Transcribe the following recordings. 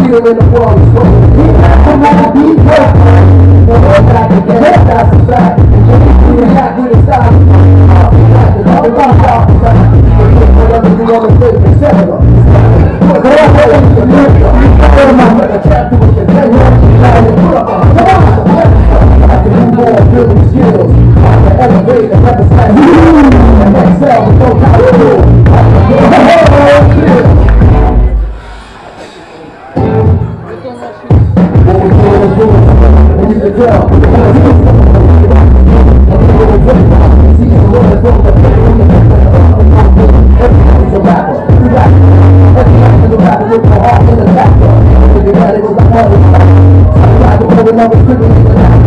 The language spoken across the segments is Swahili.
leader in the world is what he come out be perfect. The whole back again, that's a fact. We are not good at style. All about y'all. Whatever you want to say, etc. Building skills, I can elevate and represent and excel with no kind of rule. What we do is do it, and you can tell. See the world from the everybody's a rapper. You rap. Everybody's a rapper with my heart in the factor. If you got it, it was like all the time. I'm trying to go another quickly in the lap.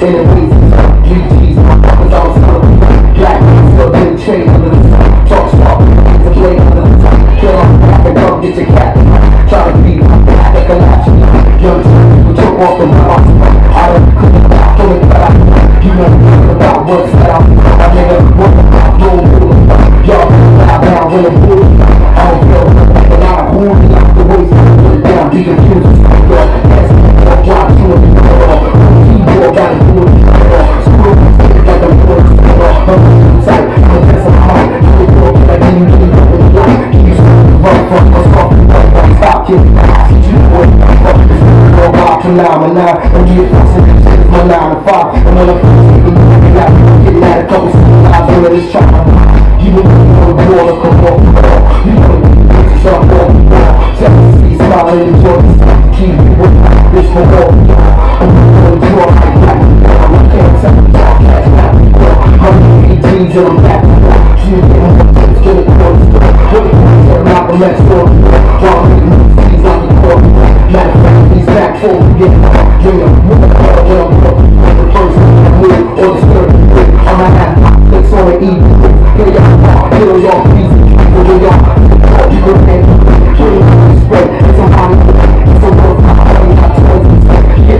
in the ways, GG's, cause I was still black, still getting trained under the sun. Talk smart, it's a blade under the sun. Kill off the back and come get your cat. Try to be like a latch. Young people took off the mouth. I don't couldn't stop from it, but you know about what's that I'm a nigga, what the fuck, don't do it. Y'all lie down when I'm bull. I don't feel like a lot of holy out the waist. Put it down, be confused. Yes, I'll drop you in the door. Keyboard got it good. Screw like a boy. I'm tight, I'm a test of my heart. You go like you get it over the light. You run from us off the right. Stop killing. I see you boy. Fuck this girl, rock to 9 and get fixing this shit is my 9 to 5. And when I'm getting at a couple lives when it's trying. You know the water come off the wall. You know the sharp off the wall. 7 smiling in the joint. Keep it with this for all. I'm going to draw like that. I can't tell you all catch that. 118s and I'm back. You get more tips, get it close. What it is, turn out the next door. Draw me the movies like a core. Matter of fact, he's back for me. Bring a move, get up, the first move or the third. I'ma have flicks on the evening. Get y'all, get on y'all feet. Get y'all, you can pay. Get y'all, spread. It's a hobby. It's a world. I got 20.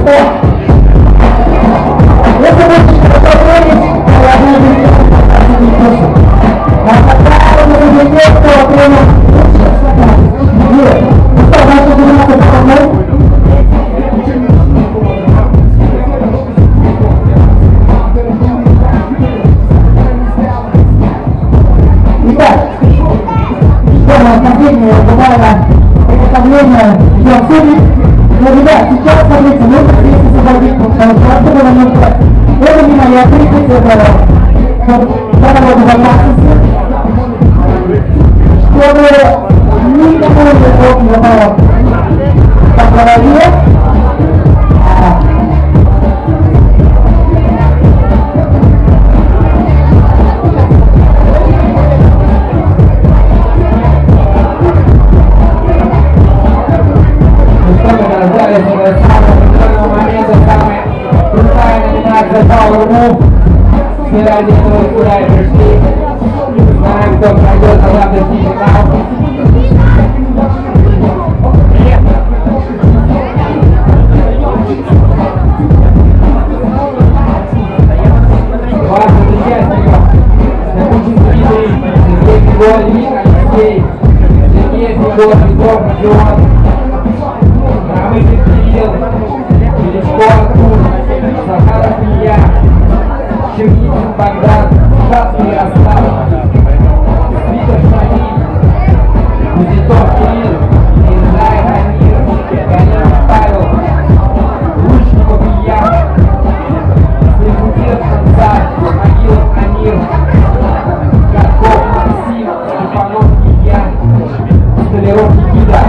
Если вы хотите проверить, я буду не просто. А когда вы будете то прямо нет. Ну что, значит, вы нас это Итак, последнее буквально приготовление жёлтыни. Но, ребят, сейчас, смотрите, нужно здесь освободить, потому что просто было нужно. Это не моя критика, это правило безопасности. Чтобы никому не попало по голове. Все ради этого сюда и пришли. Знаем, кто пройдет на завтрашний финал. Важных участников. Допустим, Дмитрий, Сергей Григорьевич, Алексей, Сергей Григорьев, Родион, Рамысик Кирилл, Величко Артур, Захаров Илья, Черникин Богдан, Шацкий Ярослав, Витер Шамиль, Кузнецов Кирилл, Инзаев Амир, Галин Павел, Лучников Илья, Слепутин Хамзат, Могилов Амир, Катков Максим, Степанов Илья, Столяров Никита.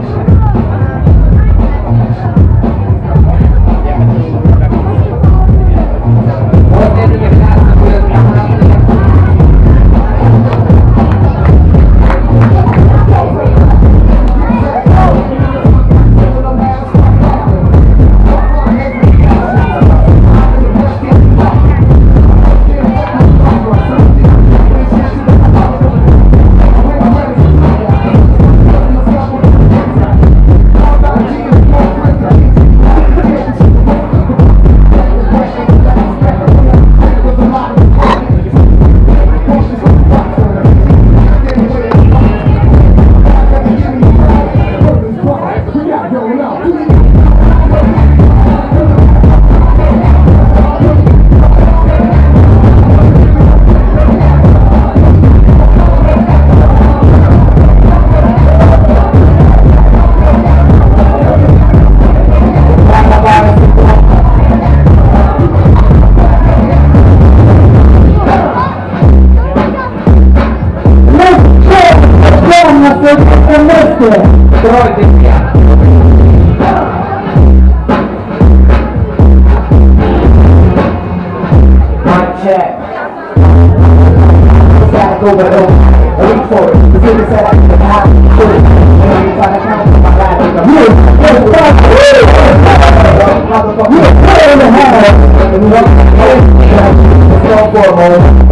Тройка меня. Check. Gotta go, but don't wait for it. The city said I need to have to do it. And you try to count on my life. Let's go for a moment.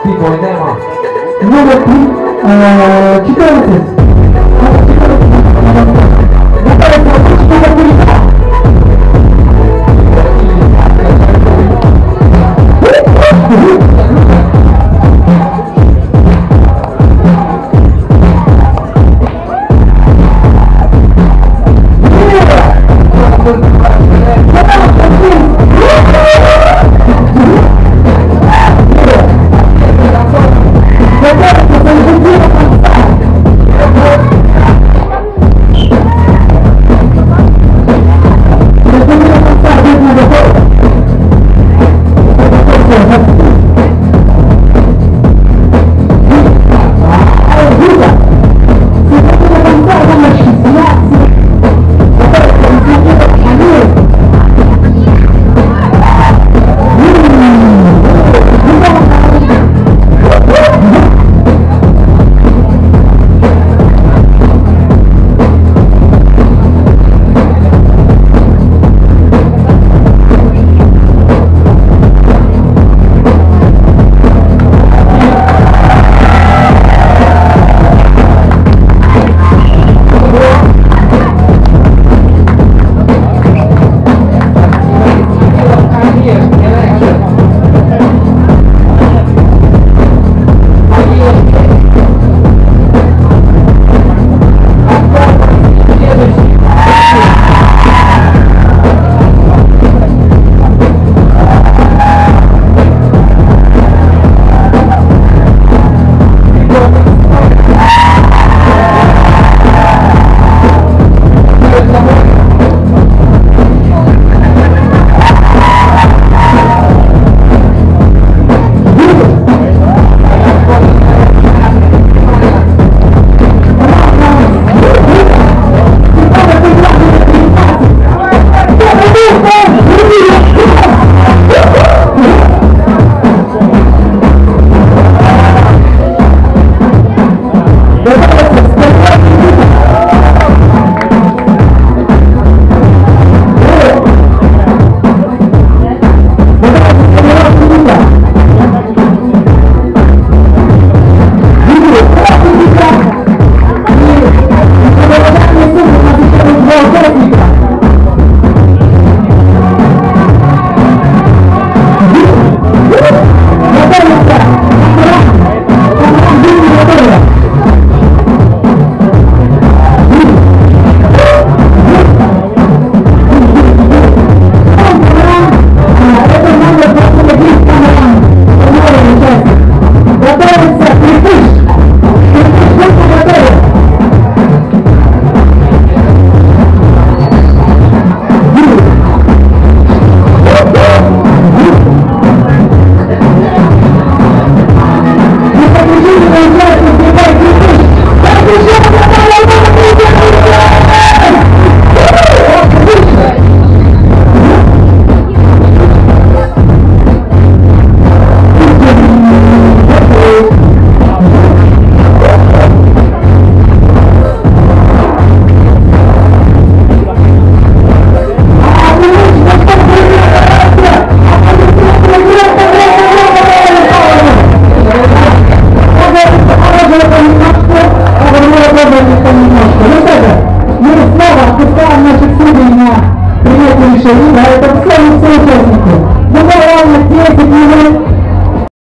tipo in tema. Il nome qui, Chicago.